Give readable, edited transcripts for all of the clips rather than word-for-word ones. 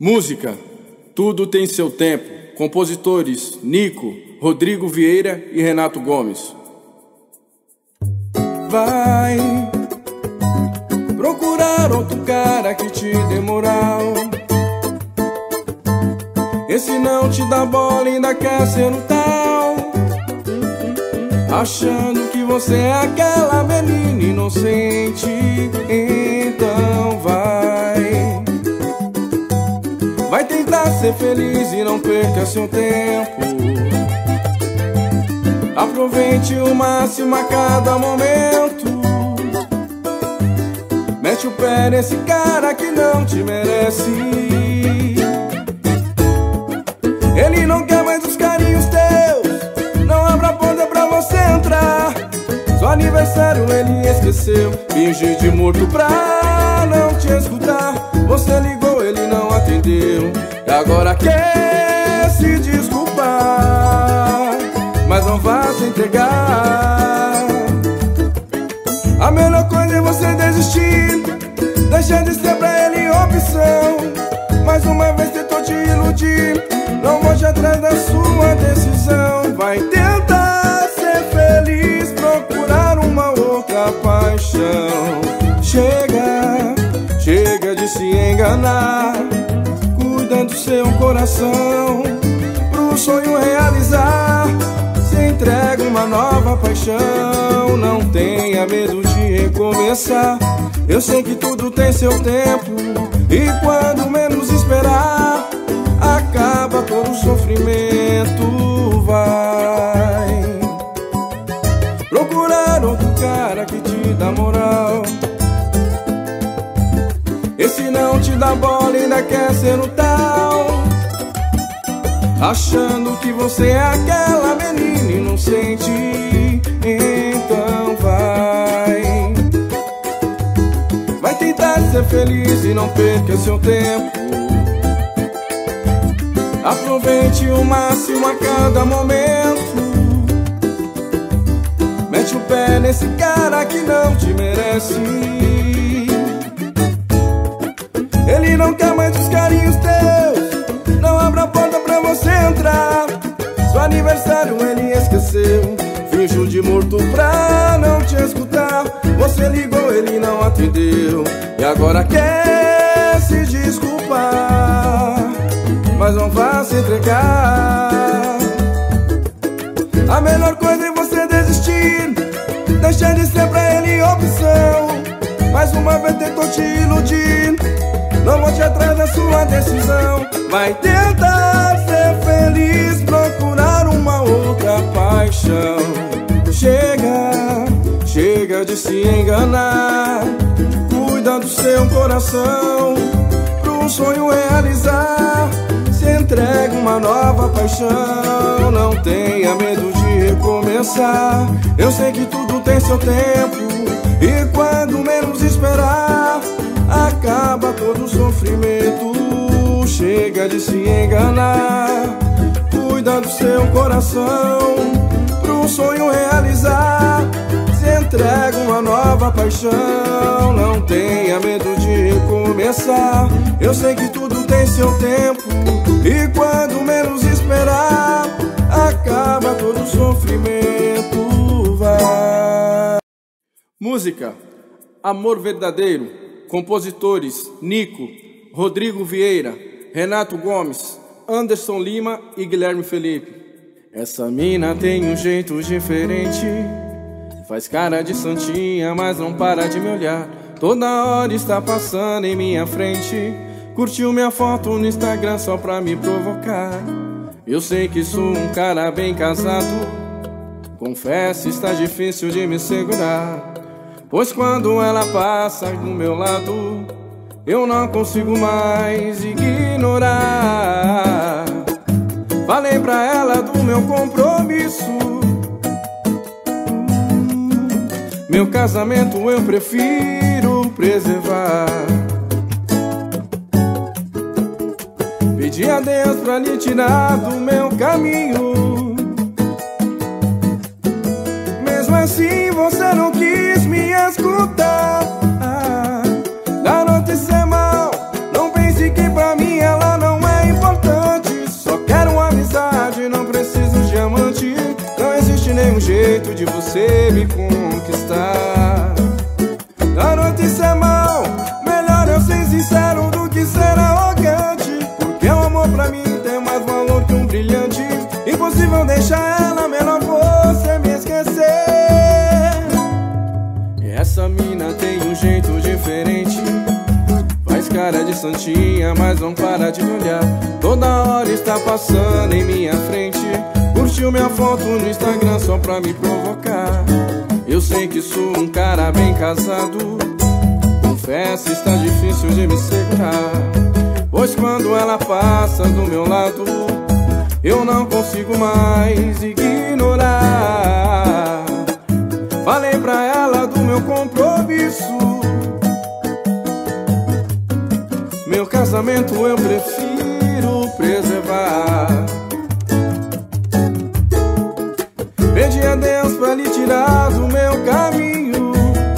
Música, tudo tem seu tempo. Compositores: Nico, Rodrigo Vieira e Renato Gomes. Vai procurar outro cara que te dê moral. Esse não te dá bola e ainda quer ser um tal, achando que você é aquela menina inocente. Então vai tentar ser feliz e não perca seu tempo. Aproveite o máximo a cada momento. Mete o pé nesse cara que não te merece. Ele não quer mais os carinhos teus, não abra a porta pra você entrar. Seu aniversário ele esqueceu, fingiu de morto pra não te escutar. Você ligou, ele não atendeu e agora quer se desculpar, mas não vá se entregar. A melhor coisa é você desistir, deixar de ser pra ele opção. Mais uma vez tentou te iludir, não volte atrás da sua decisão. Vai tentar ser feliz, procurar uma outra paixão. Chega de se enganar, cuida do seu coração. Pro sonho realizar, se entrega uma nova paixão. Não tenha medo de recomeçar, eu sei que tudo tem seu tempo. E quando menos esperar, acaba todo o sofrimento. Vai procurar outro cara que te dá moral. Esse não te dá bola e ainda quer ser o tal, achando que você é aquela menina inocente. Então vai tentar ser feliz e não perca seu tempo. Aproveite o máximo a cada momento. Mete o pé nesse cara que não te merece. Ele não quer mais os carinhos teus, não abra a porta pra você entrar. Seu aniversário ele esqueceu, fingiu de morto pra não te escutar. Você ligou, ele não atendeu e agora quer se desculpar, mas não vá se entregar. A melhor coisa é você desistir, deixar de ser pra ele opção. Mais uma vez tentou te iludir, não volte atrás da sua decisão. Vai tentar ser feliz, procurar uma outra paixão. Chega de se enganar, cuida do seu coração. Pro sonho realizar, se entrega uma nova paixão. Não tenha medo de recomeçar, eu sei que tudo tem seu tempo. E quando menos esperar, acaba todo o sofrimento. Chega de se enganar, cuida do seu coração. Pro sonho realizar, se entrega uma nova paixão. Não tenha medo de recomeçar, eu sei que tudo tem seu tempo. E quando menos esperar, acaba todo o sofrimento. Vai. Música, Amor Verdadeiro. Compositores: Nico, Rodrigo Vieira, Renato Gomes, Anderson Lima e Guilherme Felipe. Essa mina tem um jeito diferente, faz cara de santinha, mas não para de me olhar. Toda hora está passando em minha frente, curtiu minha foto no Instagram só pra me provocar. Eu sei que sou um cara bem casado, confesso está difícil de me segurar, pois quando ela passa do meu lado, eu não consigo mais ignorar. Falei pra ela do meu compromisso, meu casamento eu prefiro preservar. Pedi a Deus pra lhe tirar do meu caminho, mesmo assim você não quis me escutar. Da notícia mal, não pense que pra mim ela me conquistar. Garota, isso é mal, melhor eu ser sincero do que ser arrogante, porque o amor pra mim tem mais valor que um brilhante. Impossível deixar ela, melhor você me esquecer. Essa mina tem um jeito diferente, faz cara de santinha, mas não para de me olhar. Toda hora está passando em minha frente, curtiu minha foto no Instagram só pra me provocar. Eu sei que sou um cara bem casado, confesso, está difícil de me segurar, pois quando ela passa do meu lado, eu não consigo mais ignorar. Falei pra ela do meu compromisso, meu casamento eu prefiro preservar. Pedi a Deus pra lhe tirar do meu caminho,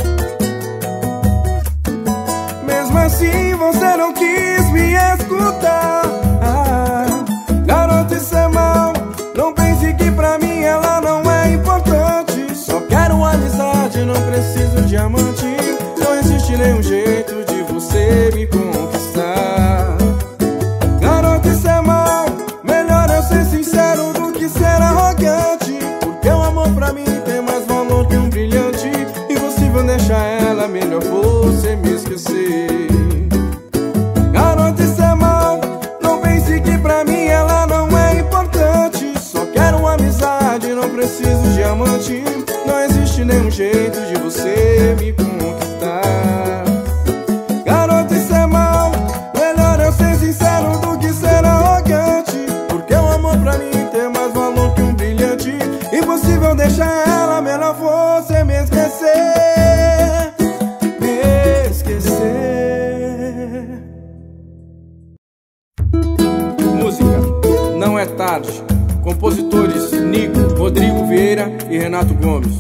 mesmo assim você não quis me escutar. Garota, isso é mal, não pense que pra mim ela não é importante. Só quero amizade, não preciso de amante. Não existe nenhum jeito de você me conquistar. Garota, isso é mal, melhor eu ser sincero do que ser arrogante, porque o amor pra mim tem mais valor que um brilhante. Impossível deixar ela, melhor você me esquecer. Garota, isso é mal, não pense que pra mim ela não é importante. Só quero amizade, não preciso de amante. Não existe nenhum jeito de você me conquistar. Garota, isso é mal, melhor eu ser sincero do que ser arrogante, porque o amor pra mim tem mais valor que um brilhante. Impossível deixar ela, melhor você me esquecer. Me esquecer. Música Não É Tarde, compositores Nico, Rodrigo Vieira e Renato Gomes.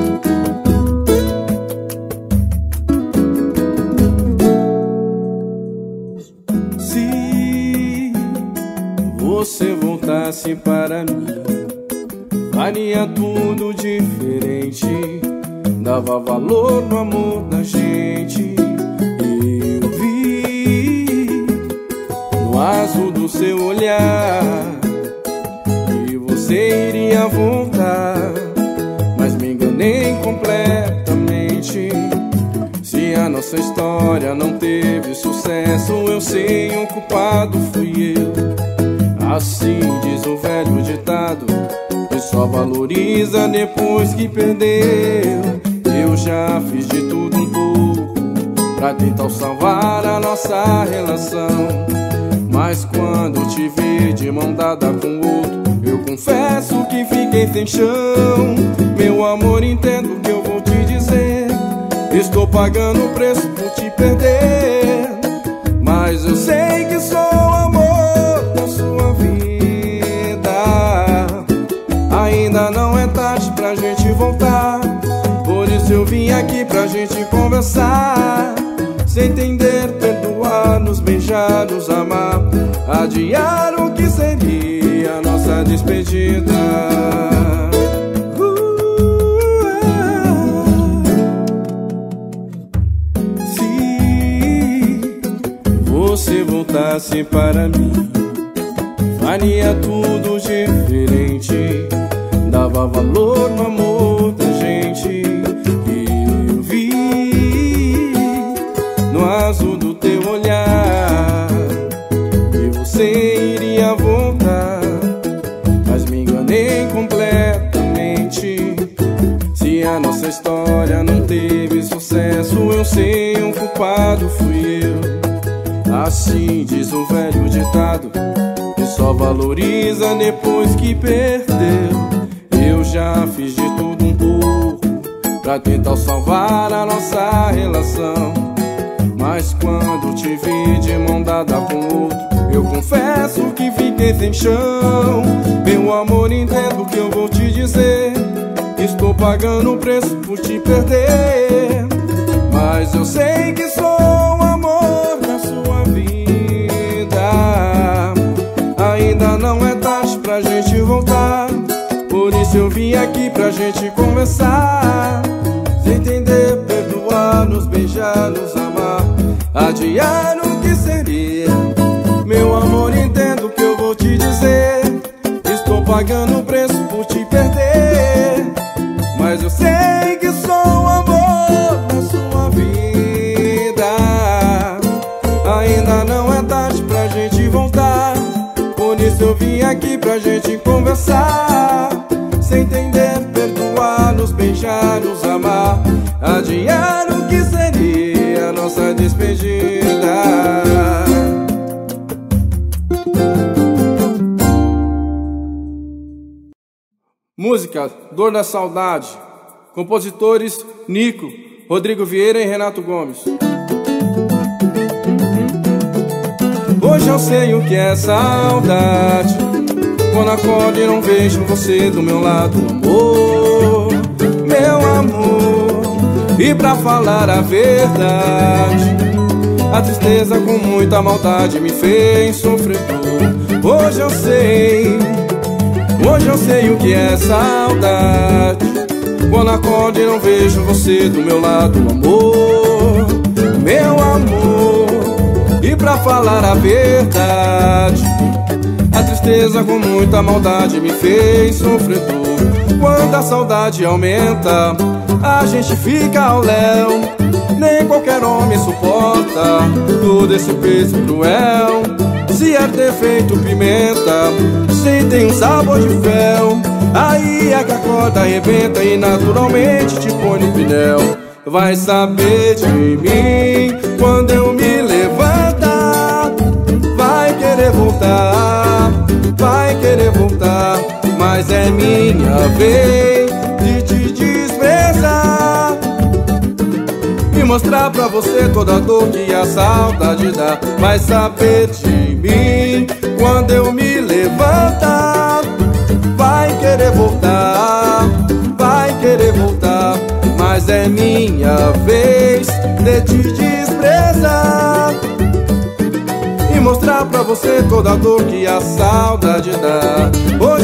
Se você voltasse para mim, faria tudo diferente, dava valor no amor da gente. Eu vi no azul do seu olhar que você iria voltar, mas me enganei completamente. Se a nossa história não teve sucesso, eu sei, o culpado fui eu. Assim diz o velho ditado, que só valoriza depois que perdeu. Eu já fiz de tudo um pouco pra tentar salvar a nossa relação, mas quando te vi de mão dada com outro, eu confesso que fiquei sem chão. Meu amor, entendo o que eu vou te dizer, estou pagando o preço por te perder, mas eu sei que sou o amor da sua vida. Ainda não é tarde pra gente voltar, por isso eu vim aqui pra gente conversar. Se entender, perdoar, nos beijar, nos amar, adiar o que seria a nossa despedida. Se você voltasse para mim, faria tudo diferente, dava valor no amor da gente. Eu vi no azul do teu olhar que você iria voltar, mas me enganei completamente. Se a nossa história não teve sucesso, eu sei, o culpado fui eu. Assim diz o velho ditado, que só valoriza depois que perdeu. Eu já fiz de tudo um pouco pra tentar salvar a nossa relação, mas quando te vi de mão dada com outro, eu confesso que fiquei sem chão. Meu amor, entendo o que eu vou te dizer, estou pagando o preço por te perder, mas eu sei que sou o amor da sua vida. Ainda não é tarde pra gente voltar, por isso eu vim aqui pra gente conversar. Se entender, perdoar, nos beijar, nos amar, adiar o que seria. Meu amor, entendo o que eu vou te dizer. Estou pagando o preço por te perder, mas eu sei que sou o amor da sua vida. Ainda não é tarde pra gente voltar, por isso eu vim aqui pra gente conversar. Se entender, perdoar, nos beijar, nos amar, adiar o que seria a nossa despedida. Música Dor da Saudade. Compositores Nico, Rodrigo Vieira e Renato Gomes. Hoje eu sei o que é saudade, quando acordo e não vejo você do meu lado, amor, meu amor. E pra falar a verdade, a tristeza com muita maldade me fez sofredor. Hoje eu sei o que é saudade, quando acordo e não vejo você do meu lado, amor, meu amor. E pra falar a verdade, a tristeza com muita maldade me fez sofredor. Quando a saudade aumenta, a gente fica ao léu. Nem qualquer homem suporta todo esse peso cruel. Se é defeito pimenta, se tem um sabor de fel, aí é que a corda arrebenta e naturalmente te põe no pneu. Vai saber de mim quando eu me levantar, vai querer voltar, vai querer voltar, mas é minha vez de te desprezar e mostrar pra você toda a dor que a saudade dá. Vai saber de mim quando eu me levantar, vai querer voltar, vai querer voltar, mas é minha vez de te desprezar e mostrar pra você toda a dor que a saudade dá. Hoje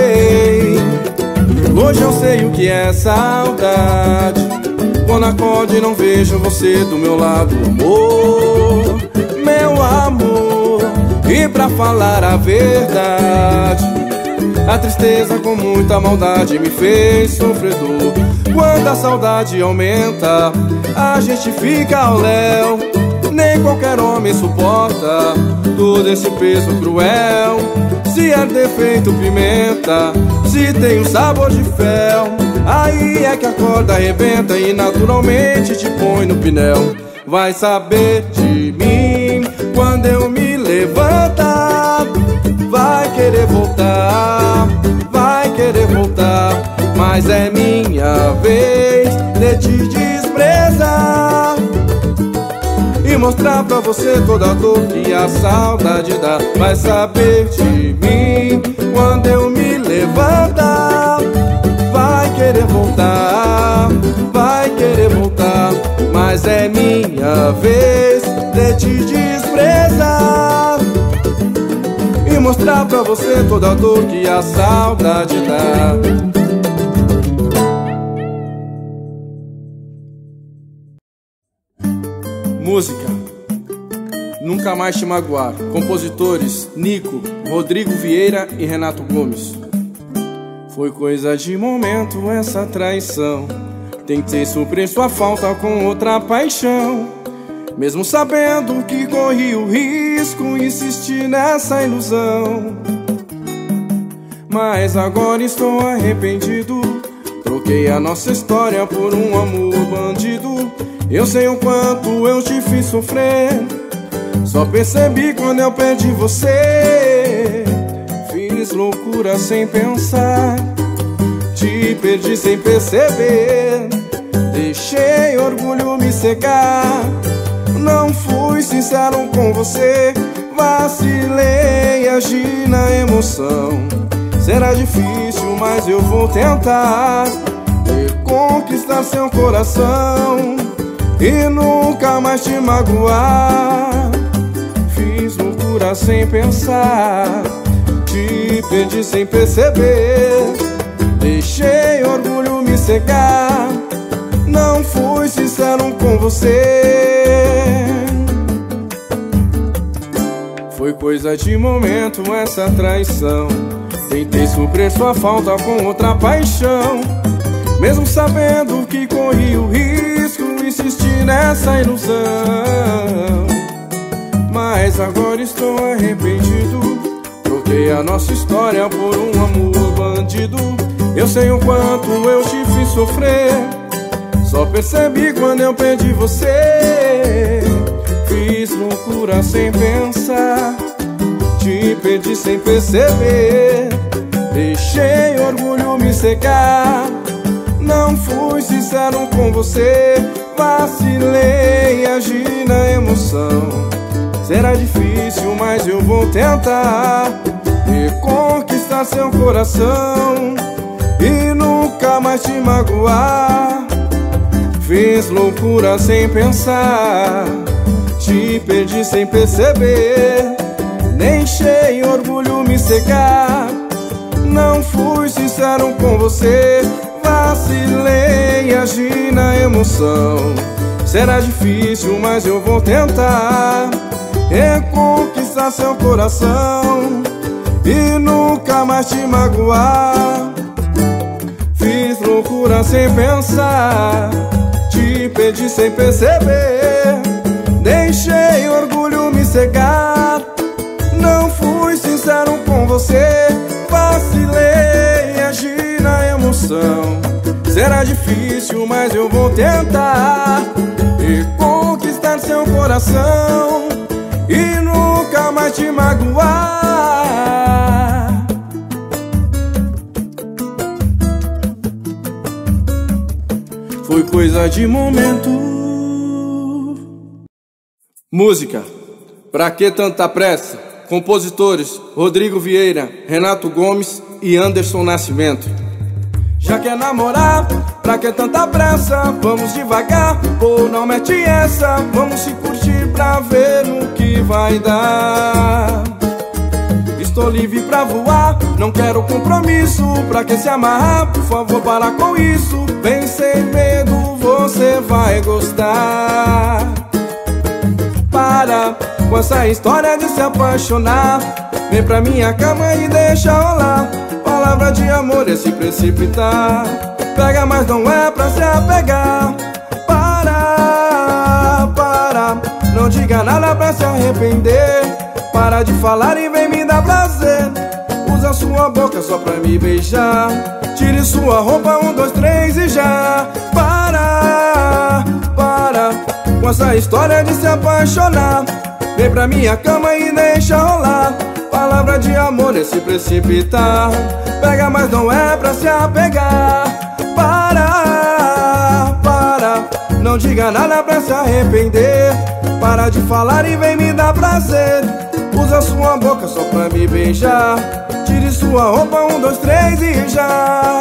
eu sei o que é saudade, quando acordo e não vejo você do meu lado, amor, meu amor. E pra falar a verdade, a tristeza com muita maldade me fez sofredor. Quando a saudade aumenta, a gente fica ao léu. Nem qualquer homem suporta todo esse peso cruel. Se é defeito pimenta, se tem um sabor de fel, aí é que a corda arrebenta e naturalmente te põe no pneu. Vai saber de mim quando eu me levantar, vai querer voltar, vai querer voltar, mas é minha vez de te desprezar e mostrar pra você toda a dor que a saudade dá. Vai saber de mim quando eu me levantar, vai querer voltar, vai querer voltar, mas é minha vez de te desprezar e mostrar pra você toda a dor que a saudade dá. Música Nunca Mais Te Magoar. Compositores Nico, Rodrigo Vieira e Renato Gomes. Foi coisa de momento essa traição, tentei suprir sua falta com outra paixão, mesmo sabendo que corri o risco, insisti nessa ilusão. Mas agora estou arrependido, troquei a nossa história por um amor bandido. Eu sei o quanto eu te fiz sofrer, só percebi quando eu perdi você. Fiz loucura sem pensar, te perdi sem perceber, deixei orgulho me cegar. Não fui sincero com você, vacilei, agi na emoção. Será difícil, mas eu vou tentar reconquistar seu coração e nunca mais te magoar. Fiz loucura sem pensar, te perdi sem perceber, deixei orgulho me cegar. Não fui sincero com você. Foi coisa de momento essa traição. Tentei suprir sua falta com outra paixão, mesmo sabendo que corri o risco, insisti nessa ilusão. Mas agora estou arrependido, troquei a nossa história por um amor bandido. Eu sei o quanto eu te fiz sofrer, só percebi quando eu perdi você. Fiz loucura sem pensar, te perdi sem perceber. Deixei orgulho me cegar, não fui sincero com você. Vacilei, agi na emoção. Será difícil, mas eu vou tentar reconquistar seu coração e nunca mais te magoar. Fiz loucura sem pensar, te perdi sem perceber. Deixei orgulho me cegar, não fui sincero com você. Vacilei, agi na emoção. Será difícil, mas eu vou tentar reconquistar seu coração e nunca mais te magoar. Fiz loucura sem pensar, te perdi sem perceber. Deixei orgulho me cegar, não fui sincero com você. Vacilei, agi na emoção. Será difícil, mas eu vou tentar reconquistar seu coração e nunca mais te magoar. Foi coisa de momento. Música Pra Que Tanta Pressa? Compositores Rodrigo Vieira, Renato Gomes e Anderson Nascimento. Já quer namorar? Pra que tanta pressa? Vamos devagar, ou não mete essa. Vamos se curtir pra ver no que vai dar. Estou livre pra voar, não quero compromisso. Pra que se amarrar? Por favor, para com isso. Vem sem medo, você vai gostar. Para com essa história de se apaixonar. Vem pra minha cama e deixa rolar. Palavra de amor é se precipitar. Pega, mas não é pra se apegar. Para, não diga nada pra se arrepender. Para de falar e vem me dar prazer. Usa sua boca só pra me beijar. Tire sua roupa, 1, 2, 3 e já. Para com essa história de se apaixonar. Vem pra minha cama e deixa rolar. Palavra de amor é se precipitar. Pega, mas não é pra se apegar. Para, não diga nada pra se arrepender. Para de falar e vem me dar prazer. Usa sua boca só pra me beijar. Tire sua roupa, 1, 2, 3 e já.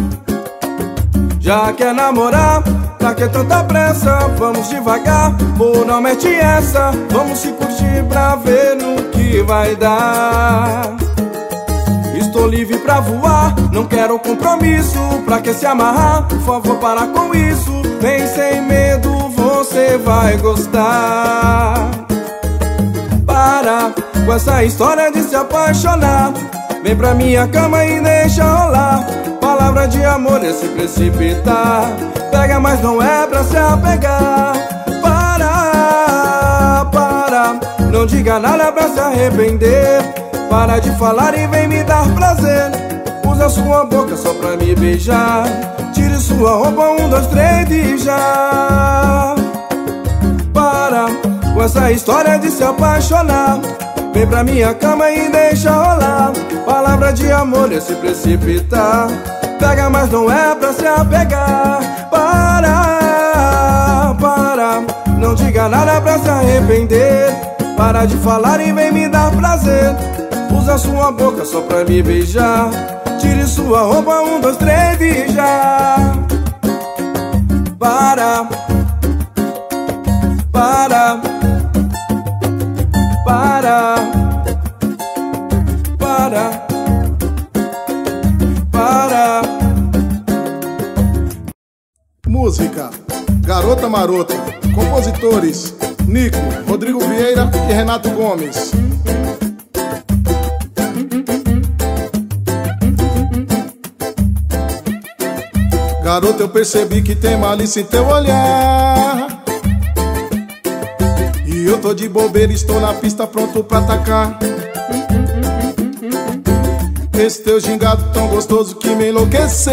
Já quer namorar? Pra que tanta pressa? Vamos devagar, ou não mete essa. Vamos se curtir pra ver no que vai dar. Estou livre pra voar, não quero compromisso. Pra que se amarrar? Por favor, para com isso. Vem sem medo, você vai gostar. Para com essa história de se apaixonar. Vem pra minha cama e deixa rolar. Palavra de amor é se precipitar. Pega, mas não é pra se apegar. Para, não diga nada pra se arrepender. Para de falar e vem me dar prazer. Usa sua boca só pra me beijar. Tire sua roupa, 1, 2, 3 e já. Para com essa história de se apaixonar. Vem pra minha cama e deixa rolar. Palavra de amor é se precipitar. Pega, mas não é pra se apegar. Para, não diga nada pra se arrepender. Para de falar e vem me dar prazer. Usa sua boca só pra me beijar. Tire sua roupa, 1, 2, 3 e já. Para, Música Garota Marota. Compositores Nico, Rodrigo Vieira e Renato Gomes. Garota, eu percebi que tem malícia em teu olhar, e eu tô de bobeira, estou na pista pronto pra atacar. Esse teu gingado tão gostoso que me enlouqueceu.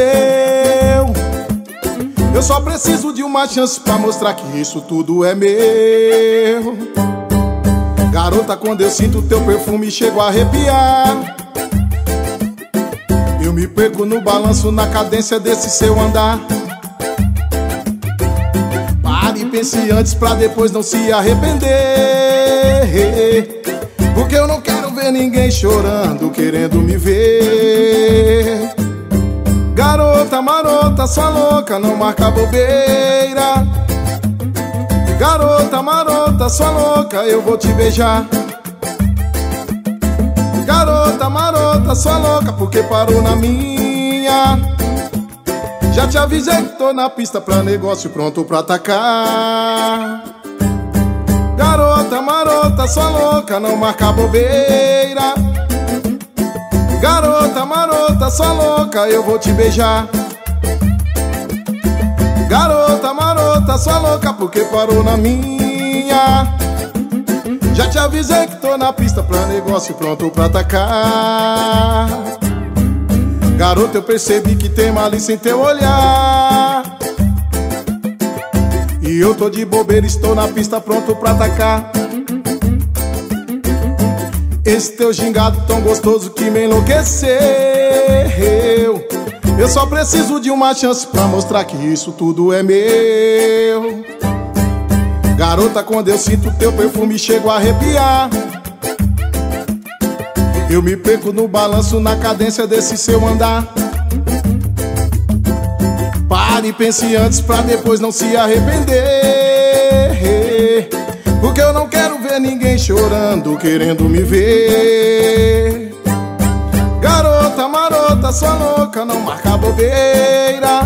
Eu só preciso de uma chance pra mostrar que isso tudo é meu. Garota, quando eu sinto teu perfume, chego a arrepiar. Eu me perco no balanço, na cadência desse seu andar. Pare e pense antes pra depois não se arrepender, porque eu não quero ver ninguém chorando, querendo me ver. Garota marota, sua louca, não marca bobeira. Garota marota, sua louca, eu vou te beijar. Garota marota, sua louca, porque parou na minha. Já te avisei que tô na pista pra negócio pronto pra atacar. Garota marota, sua louca, não marca bobeira. Garota marota, sua louca, eu vou te beijar. Garota marota, sua louca, porque parou na minha. Já te avisei que tô na pista pra negócio pronto pra atacar. Garota, eu percebi que tem malícia em teu olhar, e eu tô de bobeira, estou na pista pronto pra atacar. Esse teu gingado tão gostoso que me enlouqueceu. Eu só preciso de uma chance pra mostrar que isso tudo é meu. Garota, quando eu sinto teu perfume, chego a arrepiar. Eu me perco no balanço, na cadência desse seu andar. Pare e pense antes pra depois não se arrepender, porque eu não quero ver ninguém chorando, querendo me ver. Garota marota, sua louca, não marca bobeira.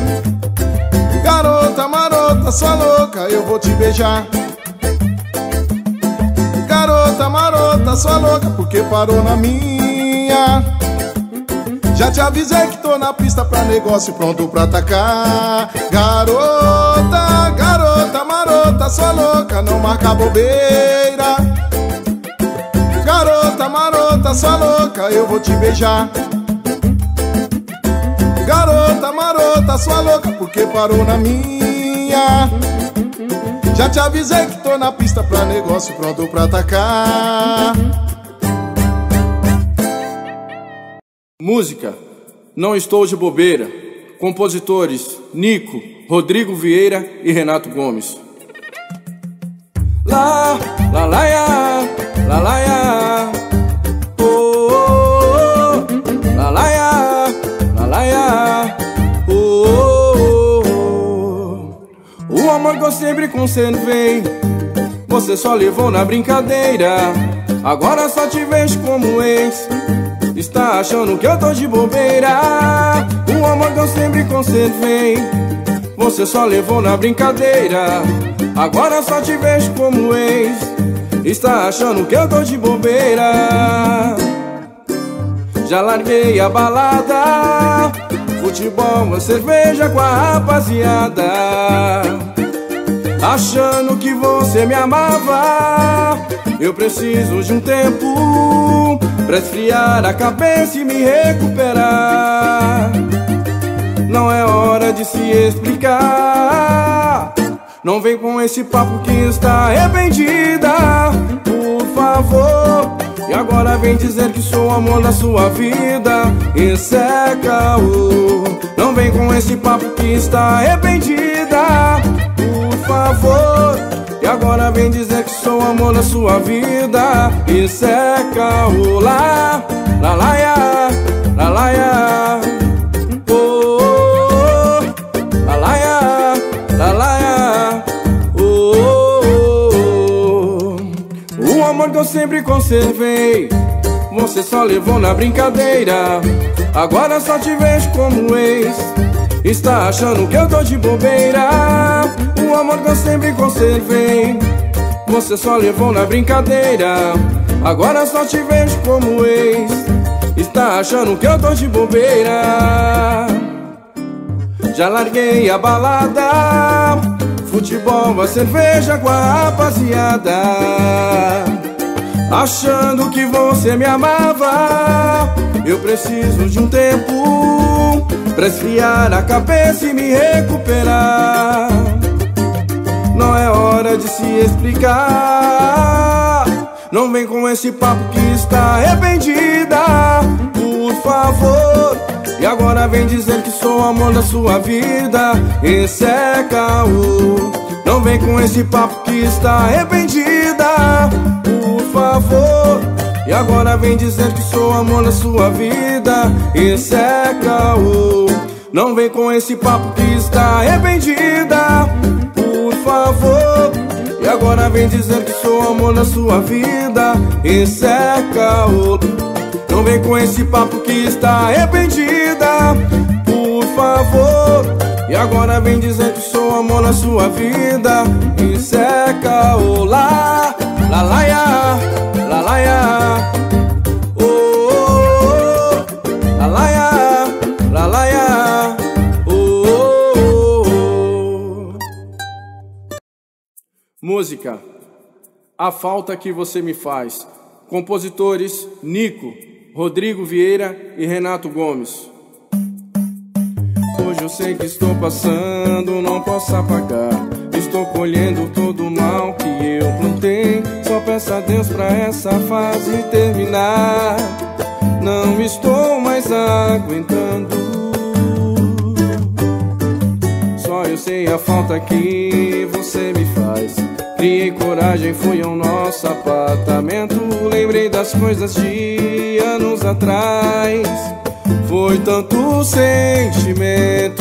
Garota marota, sua louca, eu vou te beijar. Garota marota, sua louca, porque parou na minha. Já te avisei que tô na pista pra negócio pronto pra atacar. Garota, garota marota, sua louca, não marca bobeira. Garota marota, sua louca, eu vou te beijar. Garota marota, sua louca, porque parou na minha. Já te avisei que tô na pista pra negócio pronto pra atacar. Música Não Estou de Bobeira. Compositores Nico, Rodrigo Vieira e Renato Gomes. Lá, lá, lá, ya, lá, lá, ya. Oh, oh, oh. Lá, lá, ya, lá, lá, ya. Oh, oh, oh. O amor que eu sempre conservei, você só levou na brincadeira. Agora só te vejo como ex. Está achando que eu tô de bobeira. O amor que eu sempre conservei, você só levou na brincadeira. Agora só te vejo como ex. Está achando que eu tô de bobeira. Já larguei a balada, futebol, uma cerveja com a rapaziada, achando que você me amava. Eu preciso de um tempo pra esfriar a cabeça e me recuperar. Não é hora de se explicar. Não vem com esse papo que está arrependida, por favor. E agora vem dizer que sou o amor da sua vida. Isso é caô. Não vem com esse papo que está arrependida, por favor. E agora vem dizer que sou o amor da sua vida. Isso é caô. Lá, lá, lá, ya, lá, lá, ya. Oh, oh, oh. Lá, lá, ya, lá, lá, ya. Oh, oh, oh. O amor que eu sempre conservei, você só levou na brincadeira. Agora só te vejo como ex. Está achando que eu tô de bobeira? O amor que eu sempre conservei você só levou na brincadeira. Agora só te vejo como ex. Está achando que eu tô de bobeira? Já larguei a balada, futebol, a cerveja com a rapaziada, achando que você me amava. Eu preciso de um tempo pra esfriar a cabeça e me recuperar. Não é hora de se explicar. Não vem com esse papo que está arrependida, por favor. E agora vem dizer que sou o amor da sua vida. Esse é caô. Não vem com esse papo que está arrependida, por favor. E agora vem dizer que sou o amor da sua vida. Esse é caô. Não vem com esse papo que está arrependida, por favor. E agora vem dizer que sou o amor da sua vida. Esse é caô. Não vem com esse papo que está arrependida, por favor. E agora vem dizer que sou o amor da sua vida. Isso é caô. Lá, lá, lá, ya, lá, lá, ya. Oh, oh, oh. Lá, lá, ya, lá, lá, ya. Oh, oh, oh. Música A Falta Que Você Me Faz. Compositores Nico, Rodrigo Vieira e Renato Gomes. Hoje eu sei que estou passando, não posso apagar. Estou colhendo todo o mal que eu plantei. Só peço a Deus pra essa fase terminar. Não estou mais aguentando. Só eu sei a falta que você me faz. Criei coragem, fui ao nosso apartamento. Lembrei das coisas de anos atrás. Foi tanto sentimento,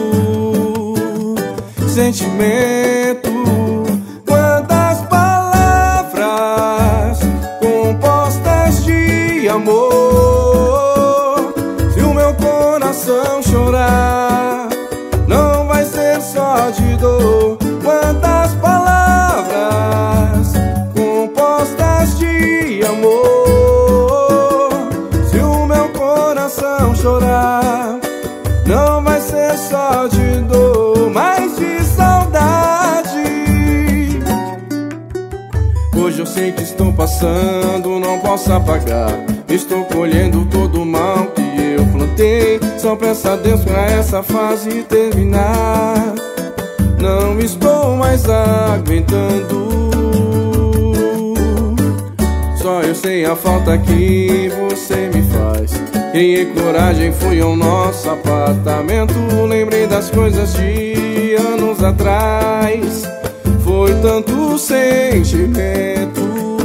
sentimento. Quantas palavras compostas de amor. Se o meu coração chorar, não vai ser só de dor. Quantas palavras compostas de amor. Se o meu coração chorar, não vai ser só de dor, mas de saudade. Hoje eu sei que estou passando, não posso apagar. Estou colhendo todo o mal que eu plantei. Só peço a Deus pra essa fase terminar. Não estou mais aguentando. Só eu sei a falta que você me faz. Criei coragem, fui ao nosso apartamento. Lembrei das coisas de anos atrás. Foi tanto sentimento,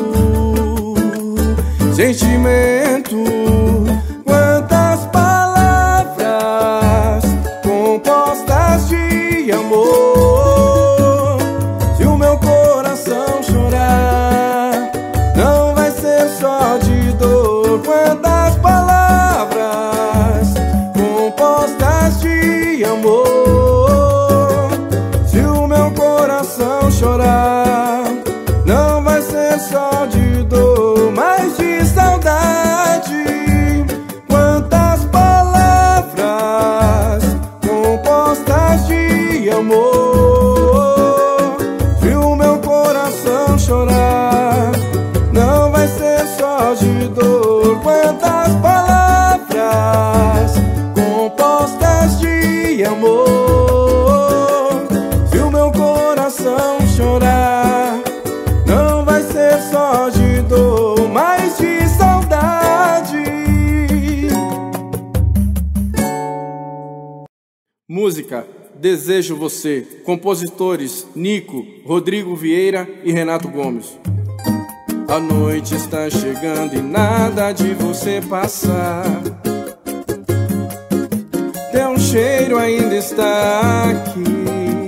sentimento. Quantas palavras compostas de amor. Se o meu coração chorar, não vai ser só de dor. Quantas palavras compostas de amor. Se o meu coração chorar, não vai ser só de dor, mas de saudade. Quantas palavras compostas de amor. Se o meu coração chorar, não vai ser só de dor. Quantas palavras compostas de amor. Se o meu coração chorar, não vai ser só de dor, mas de saudade. Música Desejo Você. Compositores Nico, Rodrigo Vieira e Renato Gomes. A noite está chegando e nada de você passar. Teu cheiro ainda está aqui.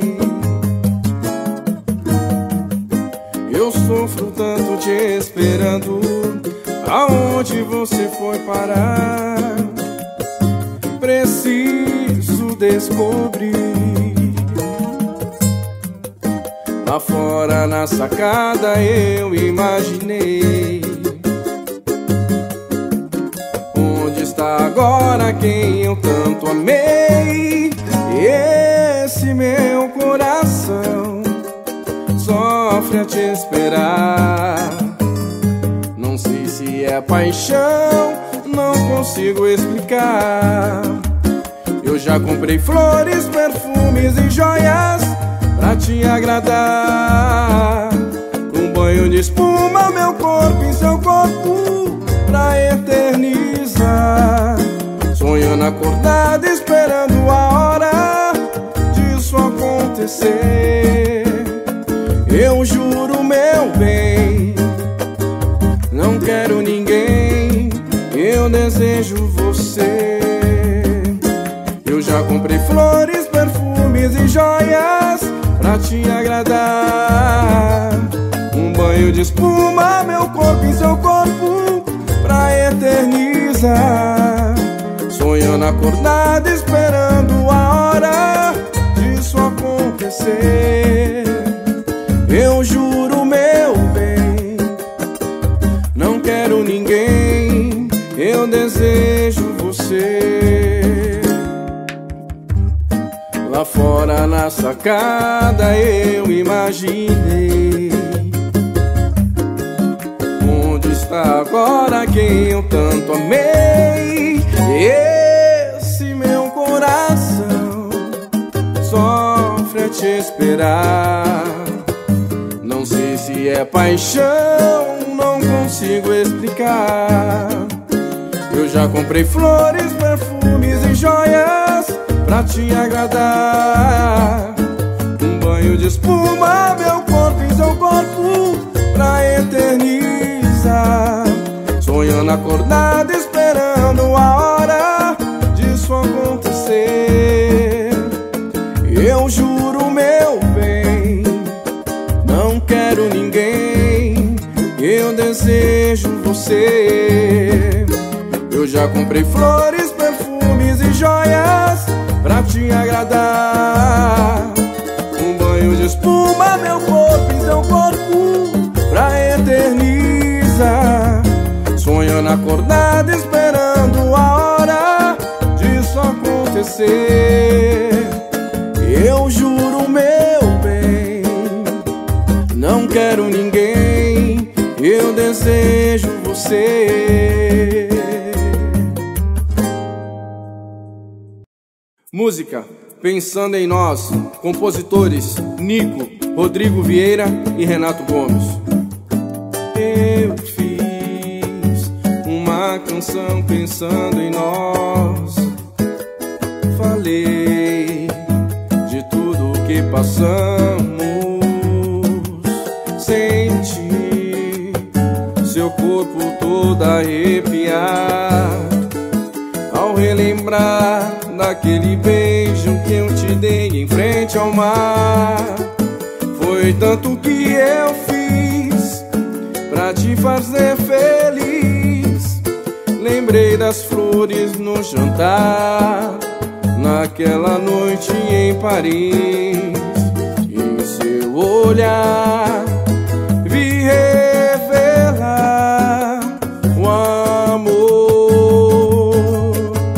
Eu sofro tanto te esperando. Aonde você foi parar? Preciso consigo descobrir. Lá fora na sacada eu imaginei: onde está agora quem eu tanto amei? Esse meu coração sofre a te esperar. Não sei se é paixão, não consigo explicar. Eu já comprei flores, perfumes e joias pra te agradar. Um banho de espuma, meu corpo em seu corpo pra eternizar. Sonhando acordado, esperando a hora disso acontecer. Eu juro, meu bem, não quero ninguém, eu desejo você. Eu já comprei flores, perfumes e joias pra te agradar. Um banho de espuma, meu corpo em seu corpo pra eternizar. Sonhando acordado, esperando a hora disso acontecer. Eu juro, meu bem, não quero ninguém, eu desejo você. Lá fora na sacada eu imaginei: onde está agora quem eu tanto amei? Esse meu coração sofre a te esperar. Não sei se é paixão, não consigo explicar. Eu já comprei flores, perfumes e joias pra te agradar. Um banho de espuma, meu corpo em seu corpo pra eternizar. Sonhando acordado, esperando a hora disso acontecer. Eu juro, meu bem, não quero ninguém, eu desejo você. Eu já comprei flores, perfumes e joias pra te agradar. Um banho de espuma, meu corpo em seu corpo pra eternizar. Sonhando acordado, esperando a hora disso acontecer. Eu juro, meu bem, não quero ninguém, eu desejo você. Música Pensando em Nós, compositores Nico, Rodrigo Vieira e Renato Gomes. Eu fiz uma canção pensando em nós. Falei de tudo que passamos. Senti seu corpo todo arrepiar ao relembrar daquele beijo que eu te dei em frente ao mar. Foi tanto que eu fiz pra te fazer feliz. Lembrei das flores no jantar, naquela noite em Paris. Em seu olhar vi revelar o amor.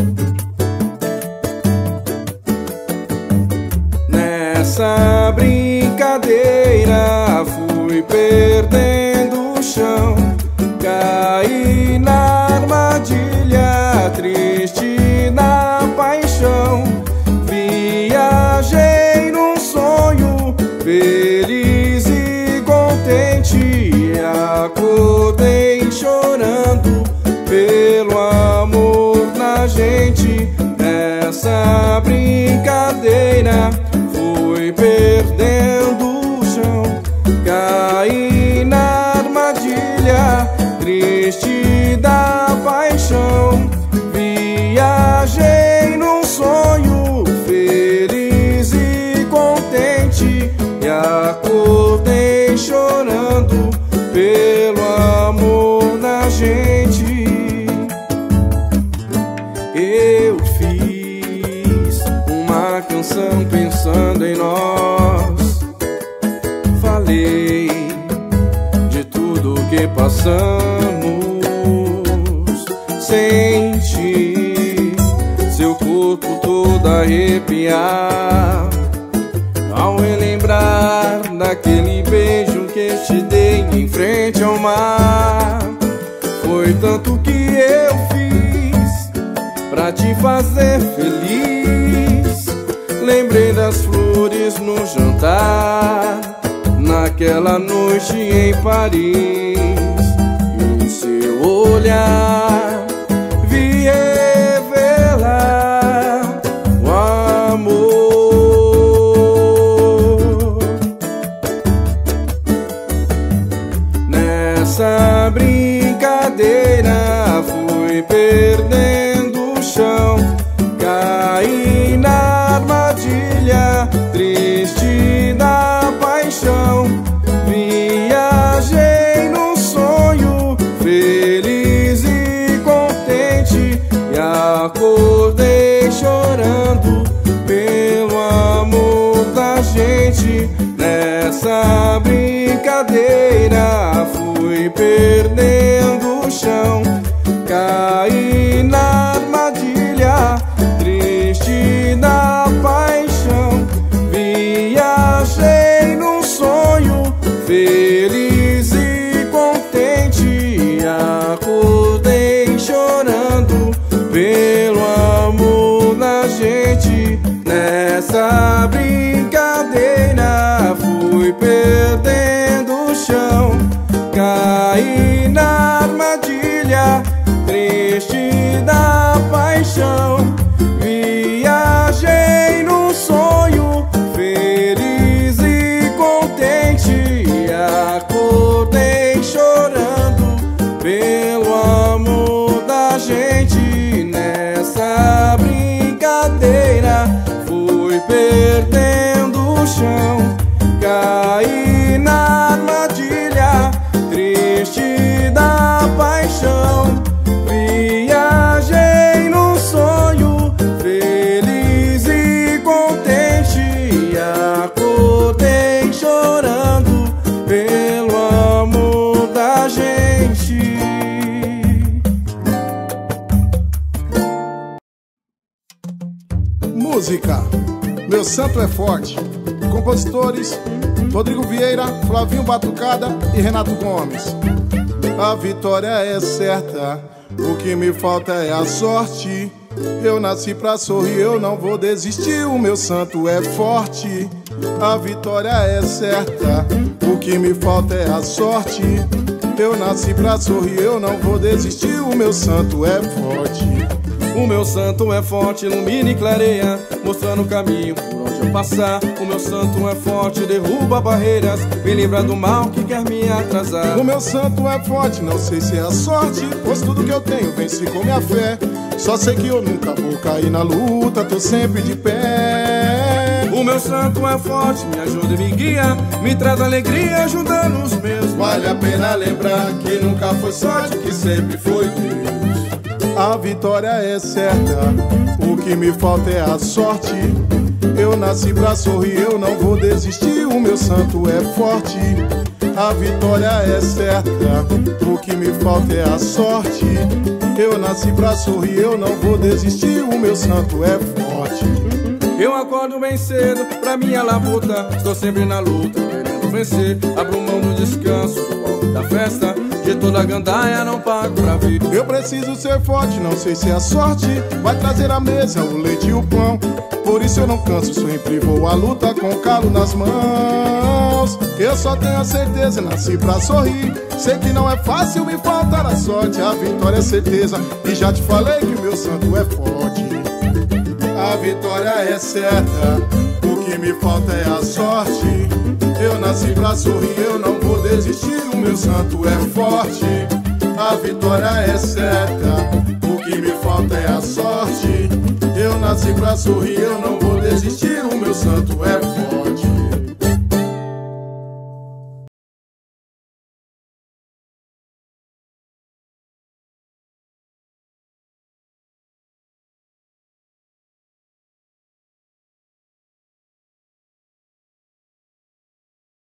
Nessa brincadeira fui perdendo o chão, caí na armadilha, triste na paixão. Viajei num sonho, feliz igual anos sem ti, seu corpo todo arrepiar ao relembrar daquele beijo que te dei em frente ao mar. Foi tanto que eu fiz pra te fazer feliz. Lembrei das flores no jantar, naquela noite em Paris. E seu olhar vi revelar o amor. Nessa brincadeira fui perdendo o chão, caí na armadilha triste da paixão. Viajei num sonho feliz e contente, e acordei chorando pelo amor da gente. Nessa brincadeira fui perdendo o chão, caí na armadilha triste da paixão. Viajei num sonho feliz e contente, e acordei chorando pelo amor da gente. Nessa brincadeira fui perdendo o chão, caí na armadilha triste da paixão. Viajei num sonho feliz e contente, e acordei chorando pelo amor da gente. Nessa brincadeira fui perdendo o chão, caí na armadilha triste da paixão. Viajei num sonho feliz e contente, e acordei chorando pelo amor da gente. Música Meu Santo é Forte. Compositores Rodrigo Vieira, Flavinho Batucada e Renato Gomes. A vitória é certa, o que me falta é a sorte. Eu nasci pra sorrir, eu não vou desistir, o meu santo é forte. A vitória é certa, o que me falta é a sorte. Eu nasci pra sorrir, eu não vou desistir, o meu santo é forte. O meu santo é forte, ilumina e clareia, mostrando o caminho por onde eu passar. O meu santo é forte, derruba barreiras, me livra do mal que quer me atrasar. O meu santo é forte, não sei se é a sorte, pois tudo que eu tenho vence com minha fé. Só sei que eu nunca vou cair na luta, tô sempre de pé. O meu santo é forte, me ajuda e me guia, me traz alegria ajudando os meus. Vale a pena lembrar que nunca foi sorte, que sempre foi Deus. A vitória é certa, o que me falta é a sorte. Eu nasci pra sorrir, eu não vou desistir, o meu santo é forte. A vitória é certa, o que me falta é a sorte. Eu nasci pra sorrir, eu não vou desistir, o meu santo é forte. Eu acordo bem cedo pra minha labuta, estou sempre na luta, querendo vencer. Abro mão do descanso, do alto da festa, de toda a gandaia não pago pra vir. Eu preciso ser forte, não sei se a sorte vai trazer à mesa o leite e o pão. Por isso eu não canso, sempre vou à luta com o calo nas mãos. Eu só tenho a certeza, nasci pra sorrir. Sei que não é fácil me faltar a sorte, a vitória é certeza, e já te falei que o meu santo é forte. A vitória é certa, o que me falta é a sorte. Eu nasci pra sorrir, eu não vou desistir, o meu santo é forte. A vitória é certa, o que me falta é a sorte. Eu nasci pra sorrir, eu não vou desistir, o meu santo é forte.